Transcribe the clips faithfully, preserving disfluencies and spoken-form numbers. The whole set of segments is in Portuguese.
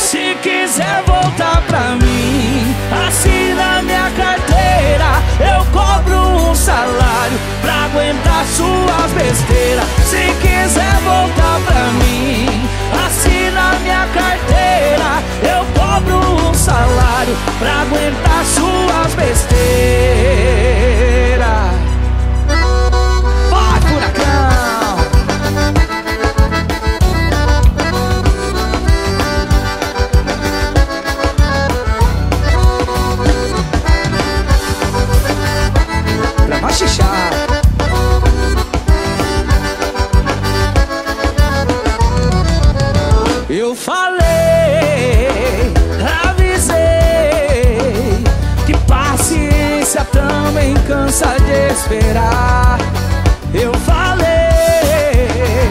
Se quiser voltar pra mim, assina minha carteira. Eu cobro um salário pra aguentar suas besteiras. Se quiser voltar pra mim, assina minha carteira. Eu cobro um salário pra aguentar suas besteiras. Vai, furacão! Pra machichar. Eu falei, avisei, que paciência também cansa de esperar. Eu falei,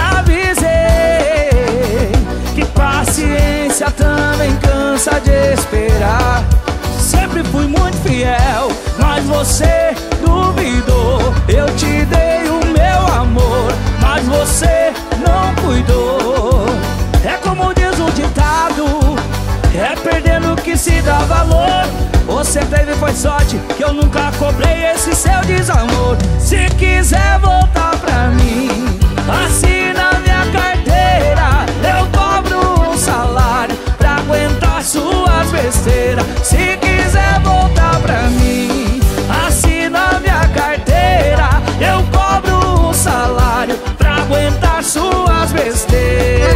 avisei, que paciência também cansa de esperar. Sempre fui muito fiel, mas você duvidou. Eu te dei o meu amor, mas você não cuidou. É como diz o ditado, é perdendo que se dá valor. Você teve foi sorte, que eu nunca cobrei esse seu desamor. Se quiser voltar pra mim, assina minha carteira. Eu cobro um salário pra aguentar suas besteiras. Se quiser voltar pra mim, assina minha carteira. Eu cobro um salário pra aguentar suas besteiras.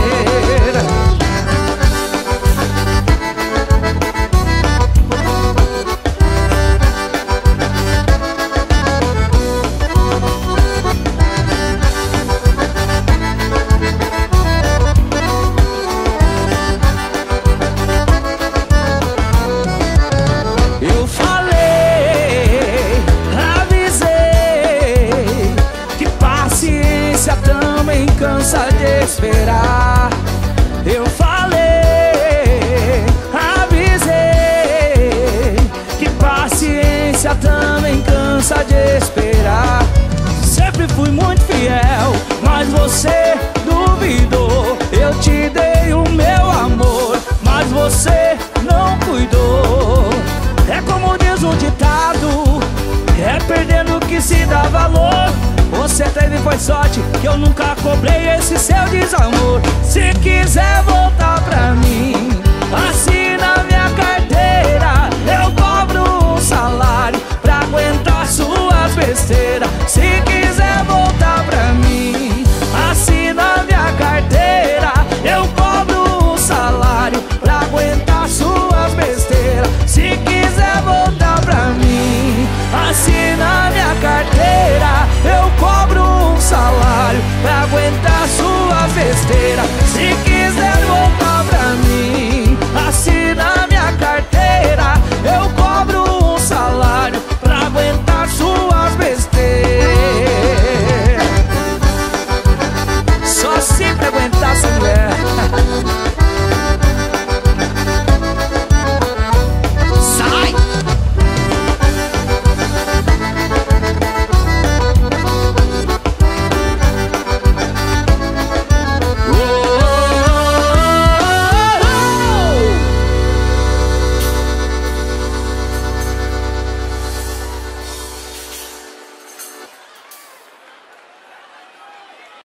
Cansa de esperar. Eu falei, avisei, que paciência também cansa de esperar. Sempre fui muito fiel, mas você duvidou. Eu te dei o meu amor, mas você não cuidou. É como diz o ditado, é perdendo que se dá valor. Você teve foi sorte, que eu nunca cobrei esse seu desamor. Se quiser voltar pra mim,